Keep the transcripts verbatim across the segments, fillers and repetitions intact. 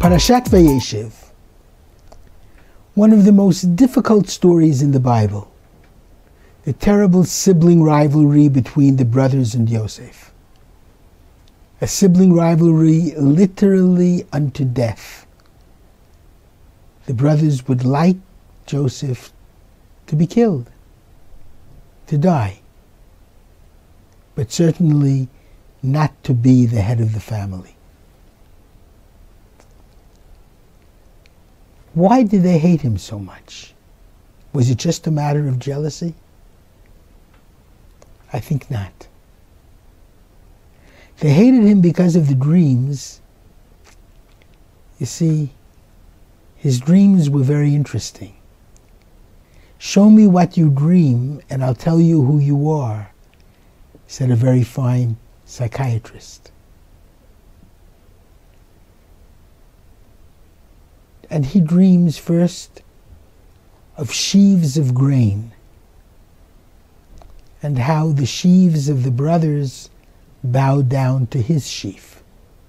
Parshat Vayeshev, one of the most difficult stories in the Bible, the terrible sibling rivalry between the brothers and Yosef. A sibling rivalry literally unto death. The brothers would like Joseph to be killed, to die, but certainly not to be the head of the family. Why did they hate him so much? Was it just a matter of jealousy? I think not. They hated him because of the dreams. You see, his dreams were very interesting. Show me what you dream and I'll tell you who you are, said a very fine psychiatrist. And he dreams first of sheaves of grain and how the sheaves of the brothers bow down to his sheaf.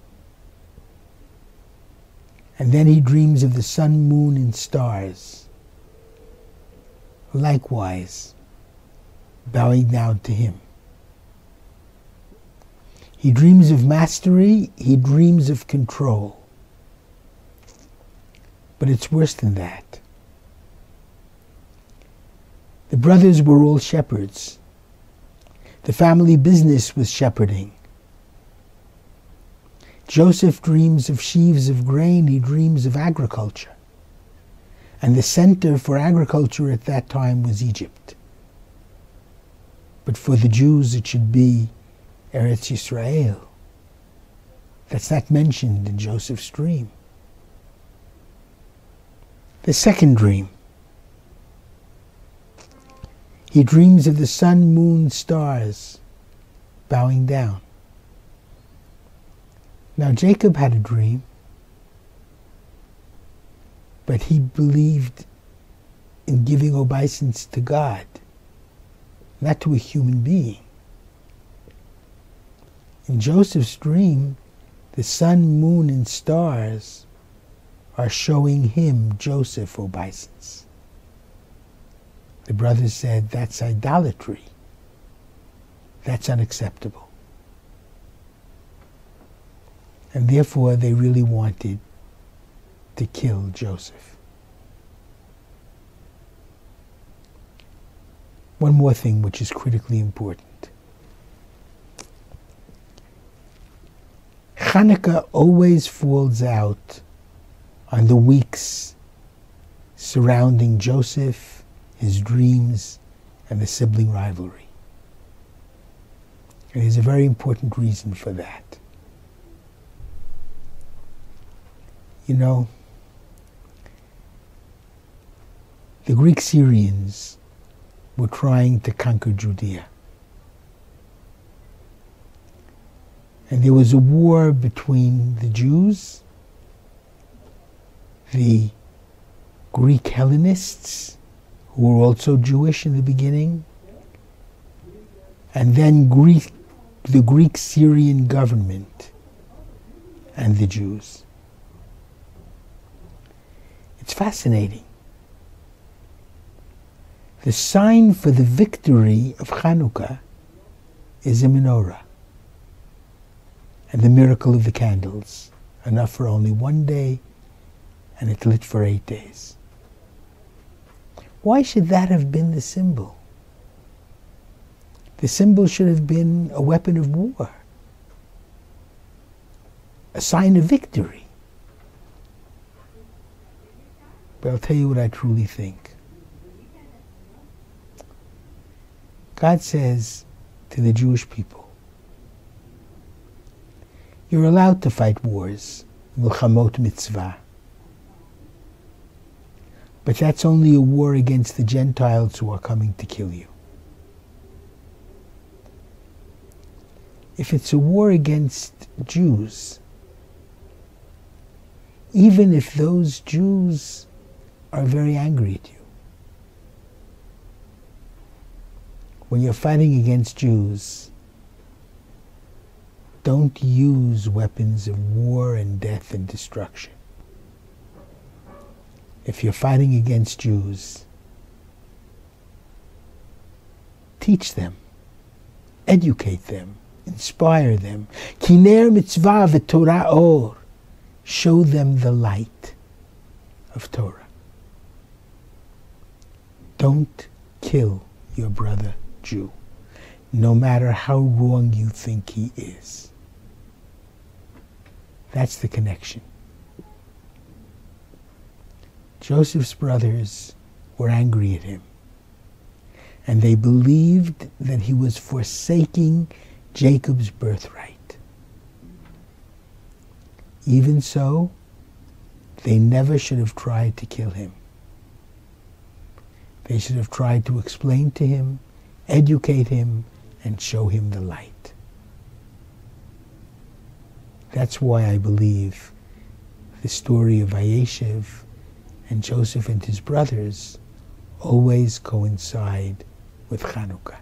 And then he dreams of the sun, moon, and stars, likewise bowing down to him. He dreams of mastery, he dreams of control. But it's worse than that. The brothers were all shepherds. The family business was shepherding. Joseph dreams of sheaves of grain, he dreams of agriculture. And the center for agriculture at that time was Egypt. But for the Jews it should be Eretz Yisrael. That's not mentioned in Joseph's dream. The second dream. He dreams of the sun, moon, stars bowing down. Now Jacob had a dream, but he believed in giving obeisance to God, not to a human being. In Joseph's dream, the sun, moon, and stars are showing him, Joseph, obeisance. The brothers said, that's idolatry. That's unacceptable. And therefore they really wanted to kill Joseph. One more thing which is critically important. Chanukah always falls out on the weeks surrounding Joseph, his dreams, and the sibling rivalry. And there's a very important reason for that. You know, the Greek Syrians were trying to conquer Judea. And there was a war between the Jews, the Greek Hellenists, who were also Jewish in the beginning, and then Greek, the Greek Syrian government and the Jews. It's fascinating. The sign for the victory of Chanukah is a menorah and the miracle of the candles, enough for only one day, and it lit for eight days. Why should that have been the symbol? The symbol should have been a weapon of war, a sign of victory. But I'll tell you what I truly think. God says to the Jewish people, you're allowed to fight wars, milchamot mitzvah. But that's only a war against the Gentiles who are coming to kill you. If it's a war against Jews, even if those Jews are very angry at you, when you're fighting against Jews, don't use weapons of war and death and destruction. if you're fighting against Jews, teach them, educate them, inspire them. Kiner mitzvah v'torah or. Show them the light of Torah. Don't kill your brother Jew, no matter how wrong you think he is. That's the connection. Joseph's brothers were angry at him, and they believed that he was forsaking Jacob's birthright. Even so, they never should have tried to kill him. They should have tried to explain to him, educate him, and show him the light. That's why I believe the story of Vayeshev and Joseph and his brothers always coincide with Chanukah.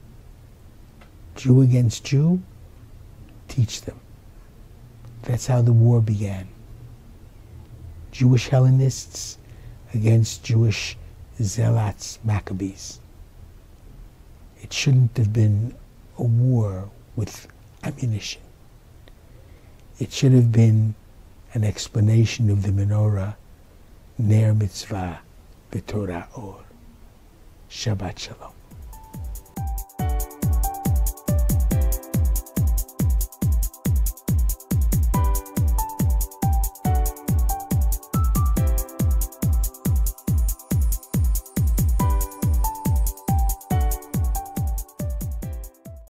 Jew against Jew, teach them. That's how the war began. Jewish Hellenists against Jewish Zealots, Maccabees. It shouldn't have been a war with ammunition. It should have been an explanation of the menorah, Ner mitzvah b'torah or. Shabbat shalom.